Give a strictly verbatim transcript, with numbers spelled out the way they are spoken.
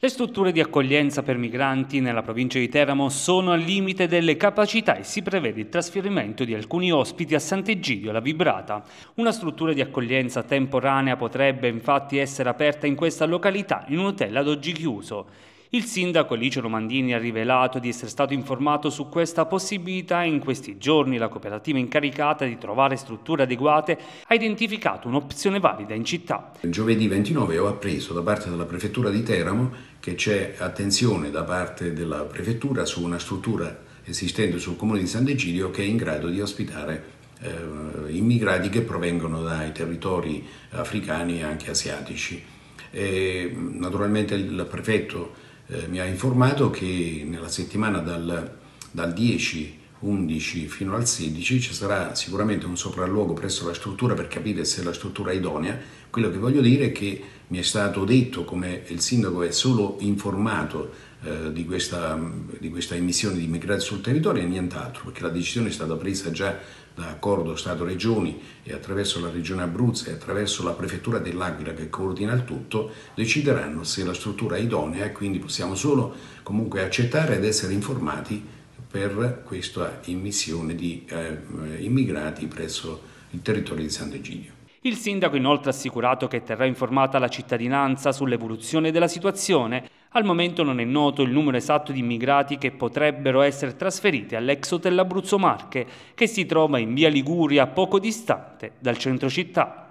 Le strutture di accoglienza per migranti nella provincia di Teramo sono al limite delle capacità e si prevede il trasferimento di alcuni ospiti a Sant'Egidio alla Vibrata. Una struttura di accoglienza temporanea potrebbe infatti essere aperta in questa località in un hotel ad oggi chiuso. Il sindaco Licio Romandini ha rivelato di essere stato informato su questa possibilità e in questi giorni la cooperativa incaricata di trovare strutture adeguate ha identificato un'opzione valida in città. Giovedì ventinove ho appreso da parte della prefettura di Teramo che c'è attenzione da parte della prefettura su una struttura esistente sul comune di Sant'Egidio che è in grado di ospitare eh, immigrati che provengono dai territori africani e anche asiatici. E, naturalmente il prefetto Eh, mi ha informato che nella settimana dal, dal dieci, undici fino al sedici ci sarà sicuramente un sopralluogo presso la struttura per capire se la struttura è idonea. Quello che voglio dire è che mi è stato detto, come il sindaco è solo informato eh, di, questa, di questa emissione di immigrati sul territorio e nient'altro, perché la decisione è stata presa già da accordo Stato-Regioni e attraverso la Regione Abruzzo e attraverso la Prefettura dell'Aquila che coordina il tutto, decideranno se la struttura è idonea e quindi possiamo solo comunque accettare ed essere informati per questa immissione di eh, immigrati presso il territorio di Sant'Egidio. Il sindaco inoltre ha assicurato che terrà informata la cittadinanza sull'evoluzione della situazione. Al momento non è noto il numero esatto di immigrati che potrebbero essere trasferiti all'ex hotel Abruzzo Marche, che si trova in via Liguria poco distante dal centro città.